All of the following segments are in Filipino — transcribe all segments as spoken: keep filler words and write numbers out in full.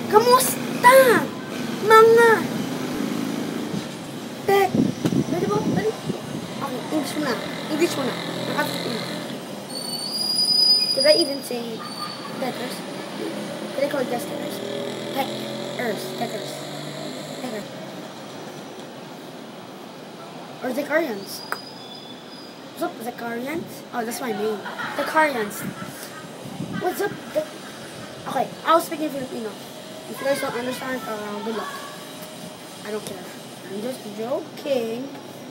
Kamusta? Mga tek. Pwede ba? Pwede? Okay, English muna. English muna. Nakatutin. Could I even say Tekkers? Could I call it just Tekkers? Tekkers. Tekkers. Tekkers. Or Zekarians. What's up, Zekarians? Oh, that's my name. Zekarians. What's up? The okay, I was speaking Filipino. If you guys don't understand, uh, good luck. I don't care. I'm just joking.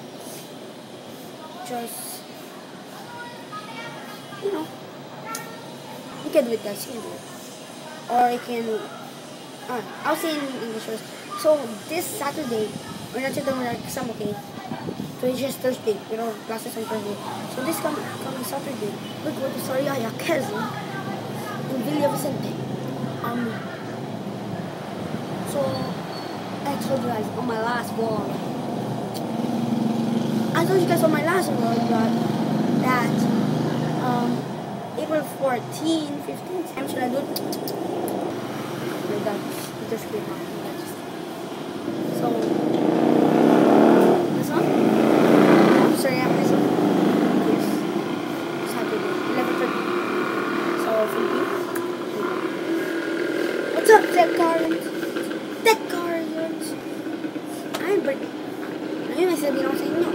Just, you know, you can do it, guys. You can do it. Or you can, uh, I'll say in English first. So, this Saturday, we're not doing our exam, okay? So, it's just Thursday. You know, classes on Thursday. So, this coming, coming Saturday, we're going to Sariaya, Quezon, in Villa Vicente. Um, so, I told you guys on my last vlog. I told you guys on my last vlog that, that um, April fourteenth, fifteenth, I'm should I do it? Oh my god, it just came out. So, this one? I'm sorry, I'm this one. Yes. Saturday, eleven thirty. So, Philippines. What's up, Zekarians? Zekarians! Ay, birthday. Ayun, may sabihin ako sa inyo.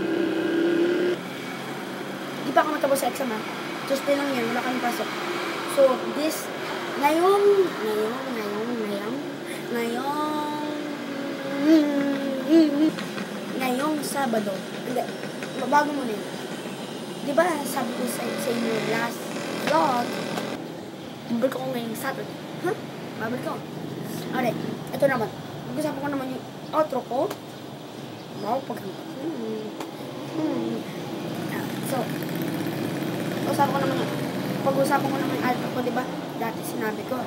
Di pa ako matapos sa exam, ha? Tuesday lang yan, wala kami pasok. So, this, ngayong, ngayong, ngayong, ngayong, ngayong, ngayong Sabado. Hindi, bago mo na yun. Di ba, sabi ko sa, sa inyo last vlog, babalik ako ngayong Saturday. Huh? Babalik ako. Okay, ito naman. Mag-usapan ko naman yung outro ko. Wow, pag hmm. Hmm. Ah, so, pag-usapan ko naman yung pag-usapan ko naman yung outro ko, diba? Dati sinabi ko.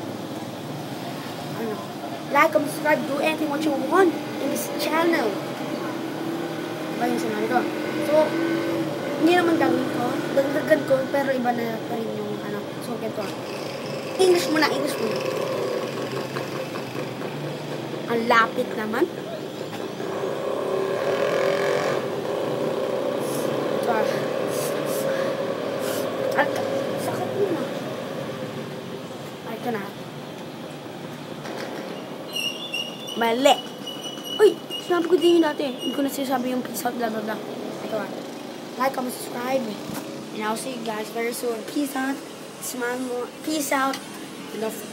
Ano? Like, comment, subscribe, do anything what you want in this channel. Diba yung sinabi ko? So, hindi naman gagawin ko. Dagdagan ko, pero iba na pa rin yung ano. So, ganito. English muna, English muna. Ang lapit naman. Ito ah. At, sakit mo na. Ay, ito na. Mali. Uy, sinabi ko din yun dati. Hindi ko na sinasabi yung peace out, blah, blah, blah. Ito ah. Like, comment, subscribe. And I'll see you guys very soon. Peace out. Smile more. Peace out. And don't forget.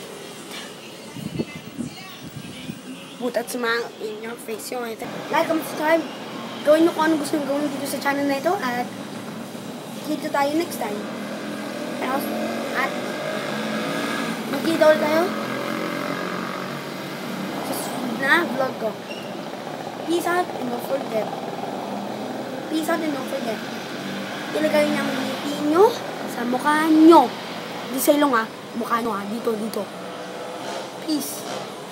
Butat smile in your face. Yung ito. Like, comment, subscribe. Gawin nyo kung anong gusto nyo gawin dito sa channel na ito. At kita tayo next time. At magkita ulit tayo sa susunod na vlog ko. Peace out and don't forget. Peace out and don't forget. Ilagay niyo ang ngiti nyo sa mukha nyo. Di sa ilong ha. Mukha nyo ha. Dito, dito. Peace.